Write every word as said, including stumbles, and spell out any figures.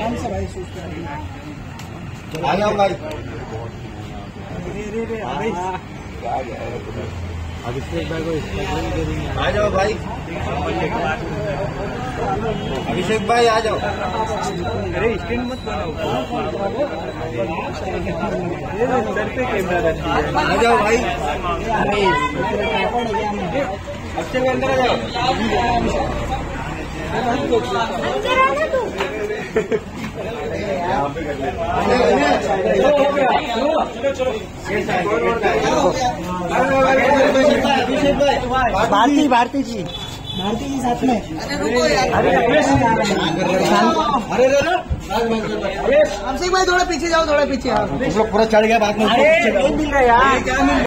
आराम से भाई शूट कर। आ जाओ भाई। अभिषेक भाई को दे देंगे। आ जाओ भाई। अभिषेक भाई आ जाओ। अरे स्टैंड मत बनाओ, सर पे कैमरा रखी है। आ जाओ भाई। अच्छे के अंदर आ जाओ। भारती भारती जी भारती जी साथ में। अरे अरे अभिषेक भाई थोड़ा पीछे जाओ, थोड़ा पीछे। तुम लोग पूरा चढ़ गया बाद में। अरे नहीं मिल रहा यार।